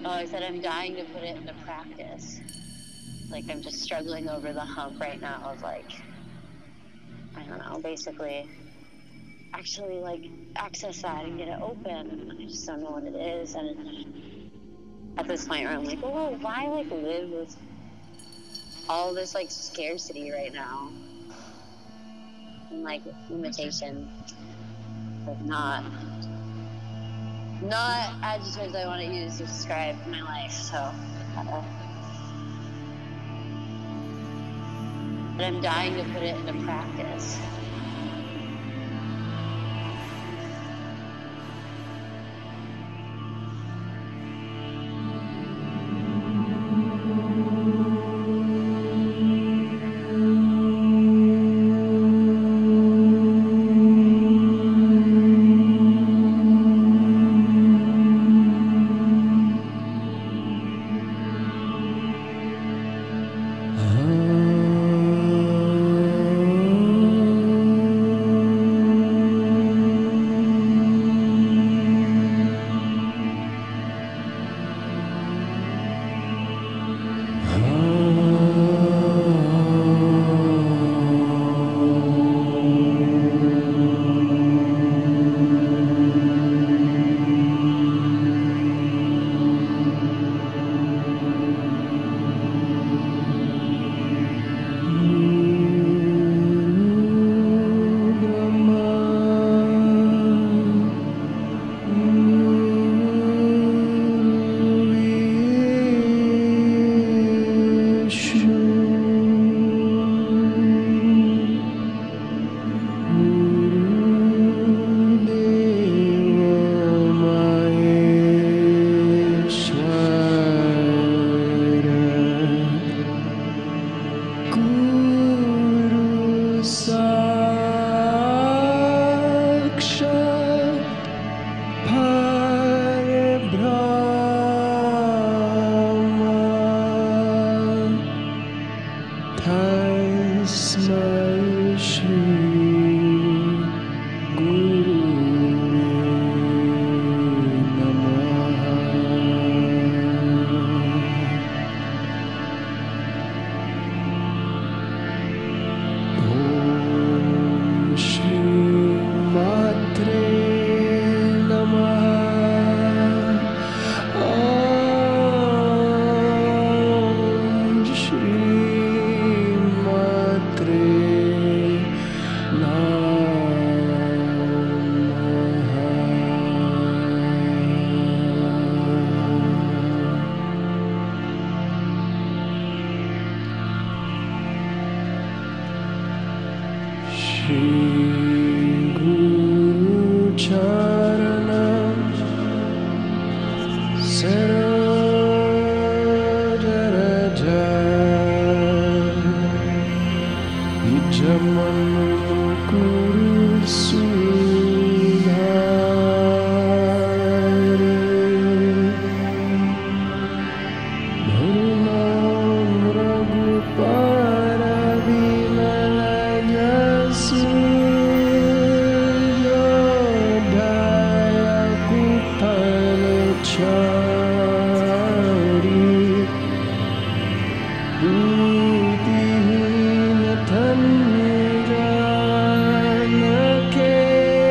Oh, I said I'm dying to put it into practice. Like, I'm just struggling over the hump right now of, like, I don't know, basically actually, like, access that and get it open. I just don't know what it is. And at this point where I'm like, oh, why, like, live with all this, like, scarcity right now? And, like, limitation. But not adjectives I want to use to describe my life, so. But I'm dying to put it into practice. Buddhihin tanja nake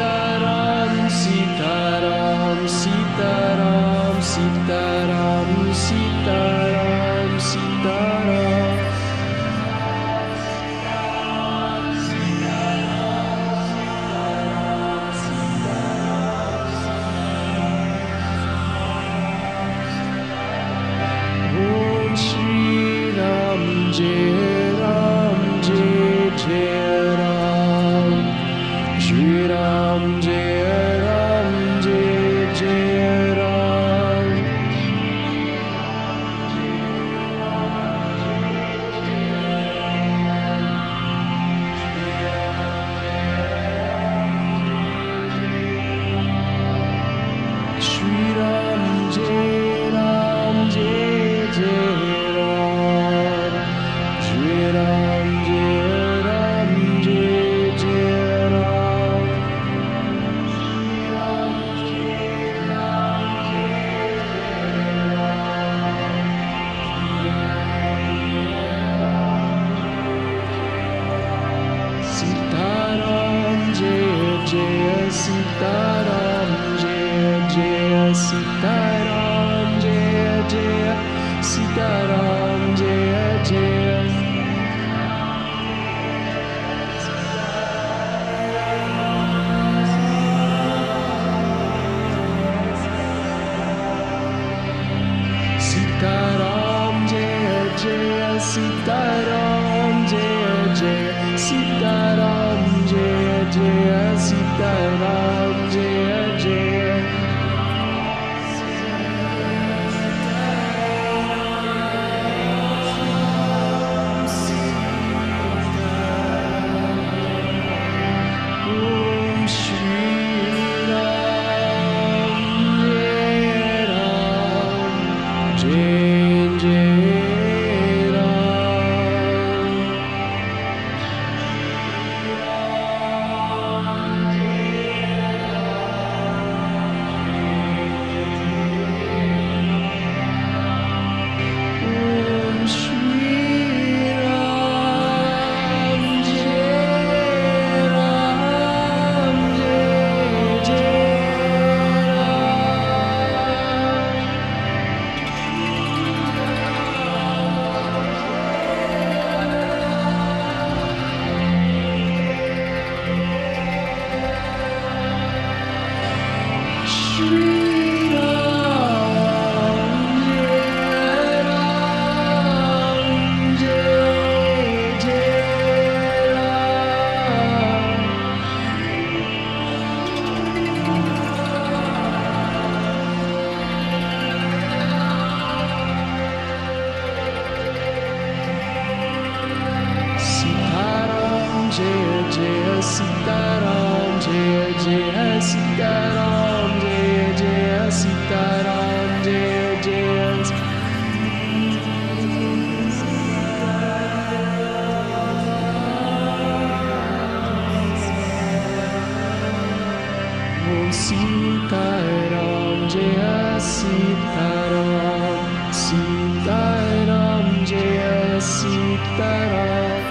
SitaRam, SitaRam, SitaRam, SitaRam, SitaRam, SitaRam. Om Shri Ram Jai Ram Jai Jai Ram. Shri Ram Jai Ram Jai Jai Ram. Shri Ram Jai Ram Jai Jai Ram. Shri Ram Jai Ram Jai Jai Ram. SitaRam Jai Jai SitaRam Jai Jai SitaRam Jai Jai SitaRam Jai Jai. SitaRam Jai Jai SitaRam Jai Jai SitaRam Jai Jai SitaRam Jai Jai. Om Shri Ram Jai Ram Jai Jai Ram. Om Shri Ram Jai Ram Jai Jai Ram. Shri Ram Jai Ram Jai Jai Ram. SitaRam Jai Jai SitaRam Jai Jai SitaRam Jai Jai SitaRam Jai Jai. Om SitaRam Jai SitaRam, SitaRam Jai SitaRam.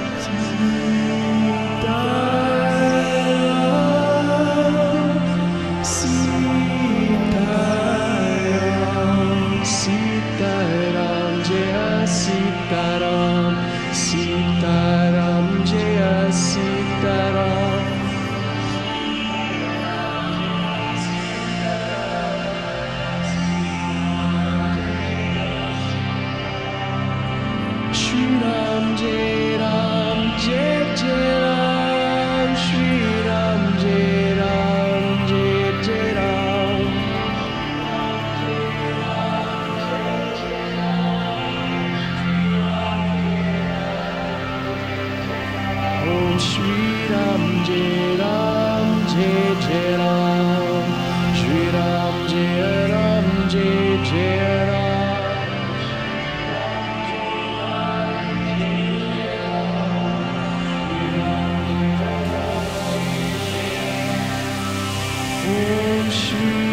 SitaRam, SitaRam Jai SitaRam, SitaRam Jai SitaRam. Shri Ram Jai Ram Jai Jai Ram. Shri Ram Jai Ram Jai Jai Ram. Om Shri Ram Jai Ram Jai Jai Ram. Shri Ram Jai Ram Jai Jai Ram. Om Shri